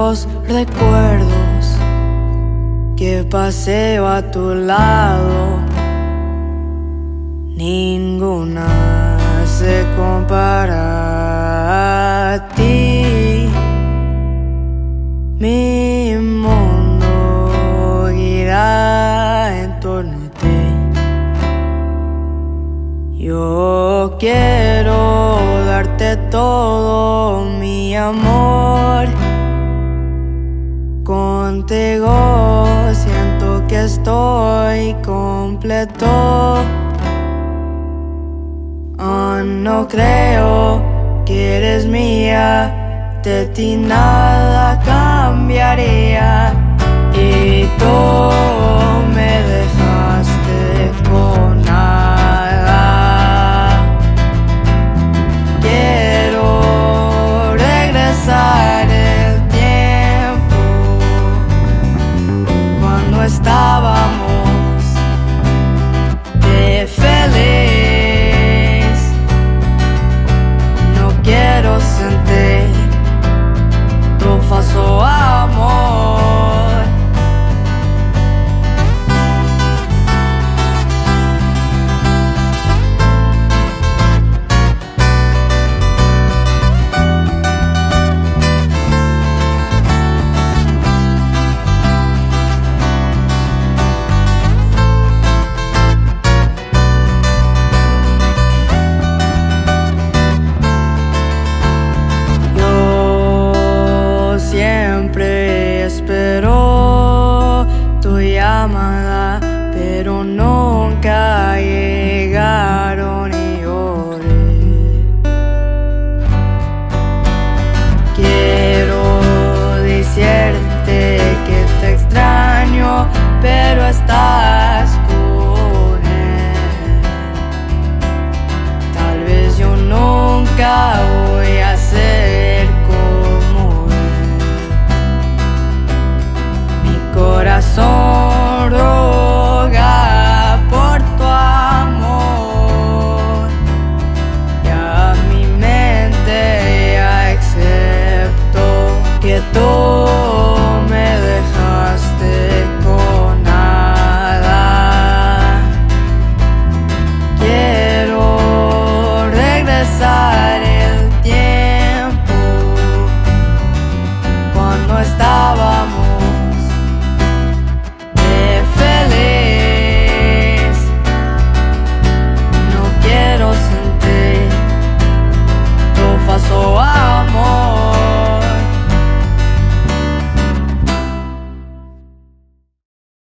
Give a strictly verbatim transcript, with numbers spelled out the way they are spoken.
los recuerdos que paseo a tu lado, ninguna se compara a ti. Mi mundo gira en torno a ti. Yo quiero darte todo mi amor. Contigo siento que estoy completo. Oh, no creo que eres mía, de ti nada cambiaría. Y tú me dejaste con nada. Quiero regresar el tiempo cuando estábamos de feliz. No quiero sentir